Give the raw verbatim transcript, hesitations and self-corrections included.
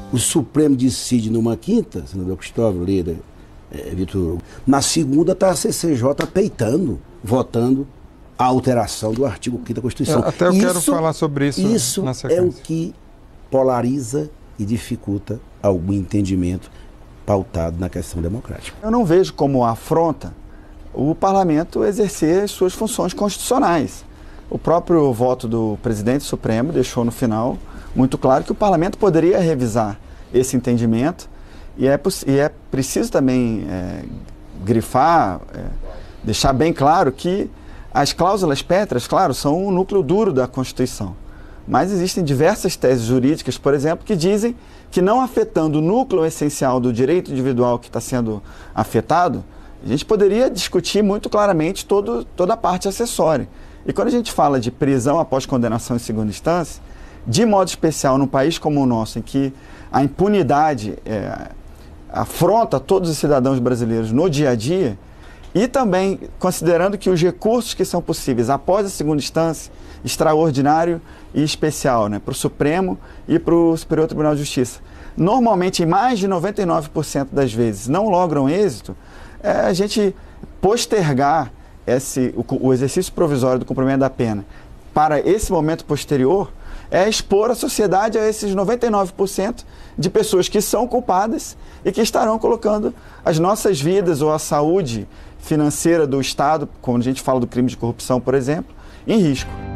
o Supremo decide numa quinta, senador Cristóvão, líder, é, Vitor Hugo, na segunda está a C C J peitando, votando a alteração do artigo quinto da Constituição. Até eu isso, quero falar sobre isso Isso na sequência. É o que polariza e dificulta algum entendimento pautado na questão democrática. Eu não vejo como afronta o parlamento exercer as suas funções constitucionais. O próprio voto do presidente Supremo deixou no final muito claro que o parlamento poderia revisar esse entendimento e é, e é preciso também é, grifar, é, deixar bem claro que as cláusulas pétreas, claro, são o núcleo duro da Constituição. Mas existem diversas teses jurídicas, por exemplo, que dizem que não afetando o núcleo essencial do direito individual que está sendo afetado, a gente poderia discutir muito claramente todo, toda a parte acessória. E quando a gente fala de prisão após condenação em segunda instância, de modo especial num país como o nosso, em que a impunidade é, afronta todos os cidadãos brasileiros no dia a dia, e também considerando que os recursos que são possíveis após a segunda instância, extraordinário e especial, né, para o Supremo e para o Superior Tribunal de Justiça, normalmente, em mais de noventa e nove por cento das vezes, não logram êxito, é, a gente postergar esse, o, o exercício provisório do cumprimento da pena para esse momento posterior é expor a sociedade a esses noventa e nove por cento de pessoas que são culpadas e que estarão colocando as nossas vidas ou a saúde financeira do Estado, quando a gente fala do crime de corrupção, por exemplo, em risco.